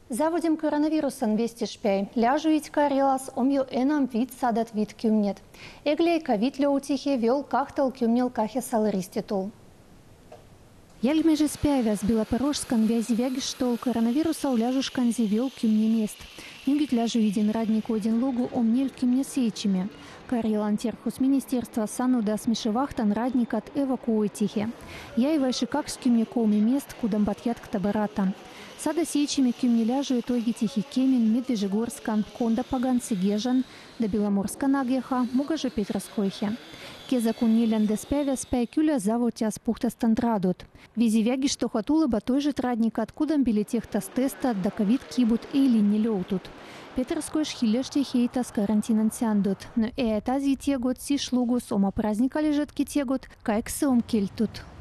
Заводим коронавирусан вести шпей. Ляжу ить карелас, омью энам вид садат вид кюмнет. Эглейка вид леутихе вел кахтал кюмнел кахе салариститул. Яльмеже спявя с Белопорожскан вязи вяги штол коронавируса уляжуш канзивел кюмне мест. Нигит ляжу един раднику один логу омнель кюмне сечими. Карелан терхус министерства сану да смешевахтан радник от эвакуитихе. Я и вайши как с кюмне коми мест, кудам батьят к табарата. Сада сечими кюмне ляжу итоги тихи Кемин, Медвежегорскан, Конда Паган, Сегежан, да Беломорска нагеха, Мугаже Петровскойхе. Кезакун нелян деспявя спя кюля заводя с пухтастандрадут. Вези вяги что хатула ба той же традник, откуда били техтас теста, да ковид кибут или не леутут. Петровской шхилеште хейта с карантинан сяндут. Но тази те год си шлугу сома праздника лежат ки те год, кайк сом кельтут.